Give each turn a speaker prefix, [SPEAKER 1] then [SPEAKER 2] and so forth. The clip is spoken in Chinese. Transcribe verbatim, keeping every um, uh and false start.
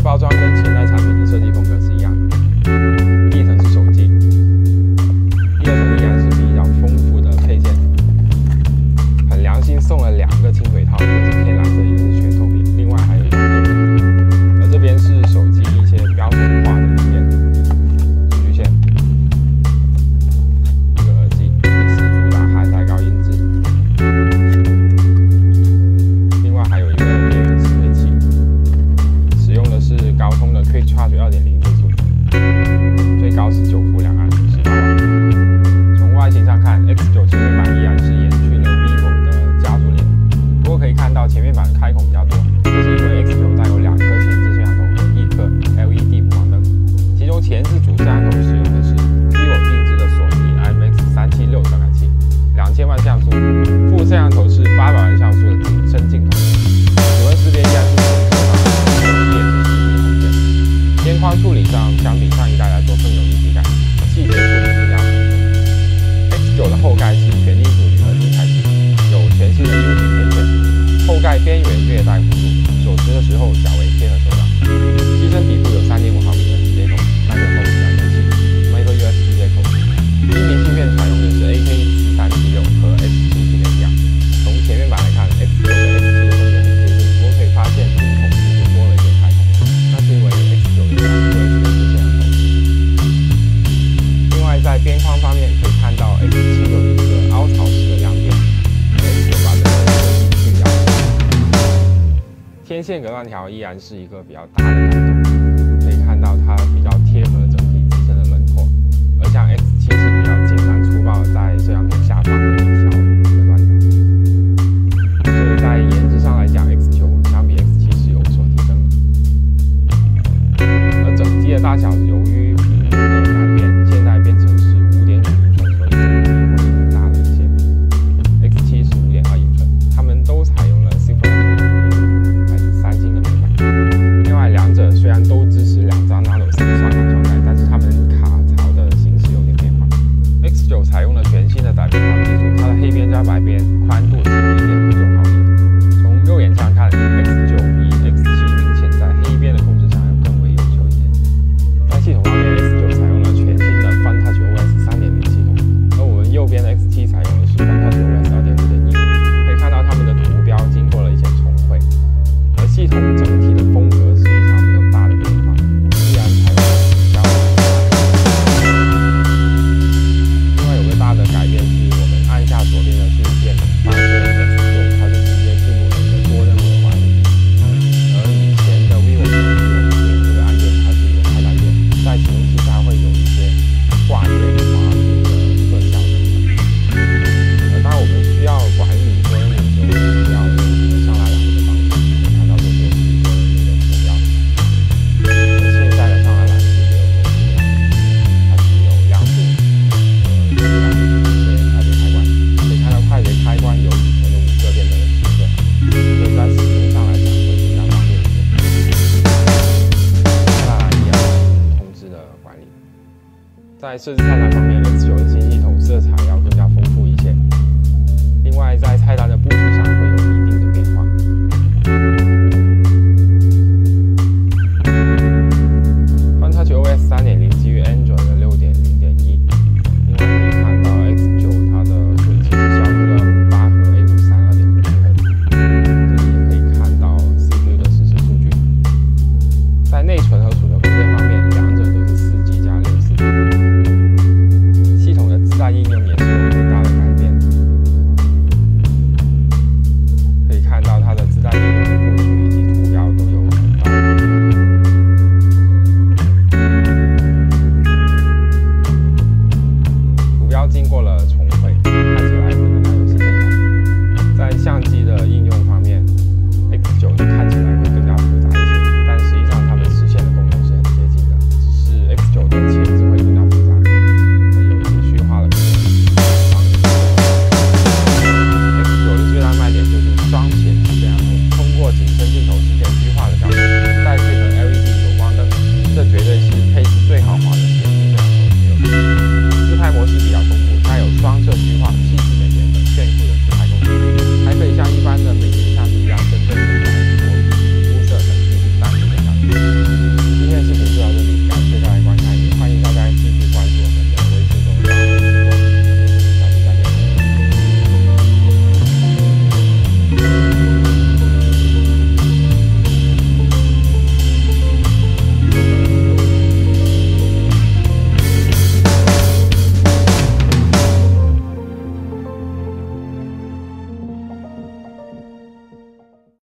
[SPEAKER 1] 包装跟前代产品的设计风格是一样的。第一层是手机，第二层依然是比较丰富的配件，很良心送了两个轻轨套，一个是天蓝色，一个是全透明，另外还有一张贴纸。而这边是手机一些标准化的零件，数据线，一个耳机，也是主打海带高音质。另外还有一个电源适配器，使用的是高通的 Quick Charge 二点零 技术，最高是九伏两安，十八瓦。从外形上看 ，X 九 前面板依然是延续了 vivo 的家族脸，不过可以看到前面板开孔比较多，这是因为 X 九 带有两颗前置摄像头和一颗 L E D 补光灯，其中前置主摄像头使用的是 vivo 定制的索尼 I M X 三七六传感器，两千万像素，副摄像头是八百万像素的景深镜头，指纹识别依然是手机上手机也是实体空间。边框处理上相比上一代来说更有立体感，细节处理更加成熟。X 九 的后盖是全金属铝合金材质，有全新的 U 型边线，后盖边缘略带弧度，手持的时候较为贴合手掌。机身底部有 三点五毫米的直接口，三个后感应器，每个 U S B 接口。音频芯片采用的是 A K 四三七六和 S 七系列一样。从前面板来看 ，X 九 跟 S 七 的风格很接近，不过可以发现中孔其实多了一点开孔，那是因为 X 九 有两颗全置摄像头。另外在边框方面可以看到 X 七 有一个凹槽式的亮边 ，X 九 把这个设计去掉。天线隔断条依然是一个比较大的改动，可以看到它比较贴合整体机身的轮廓，而像 X 七 是比较简单粗暴，在摄像头下方的一条隔断条。所以在颜值上来讲 ，X 九 相比 X 七 是有所提升的。而整机的大小由于屏幕的改变，现在变成是 五点五英寸，所以整机会更大了一些。X 七 是 五点二英寸，它们都采用了 Super AMOLED 来自三星的面板。另外两者虽然都支持两张 Nano 三双卡双待，但是它们卡槽的形式有点变化。X 九 采用了全新的窄边框技术，它的黑边加白边宽度是 一点五九毫米。从肉眼上看 ，X 九 比 X 七 明显在黑边的控制上要更为优秀一点。在系统方面 ，X 九 采用了全新的 FunTouchOS 三点零 系统，而我们右边的 X 七 采用的是 FunTouchOS 二点五点一，可以看到它们的图标经过了一些重绘，而系统整体的风格实际上没有大的变化，依然采用了比较。另外有个大的改变是，我们按下左边的是键，发现 X 九 它是直接进入了一个多任务的环节，而以前的 vivo 手机我们点这个按键它是一个开单键，在启动器下会有一些挂页滑屏的特效等等。而当我们需要管理多任务的时候，需要用这个上拉栏的方式，可以看到这些是多任务的图标。而现在的上拉栏是没有多图标，它只有亮度和质量这些快捷开关。可以看到快捷开关由以前的五个变成了十个，所以在使用上来讲会更加方便一些。上拉栏依然是通知的管理。在设计菜单方面 ，X 九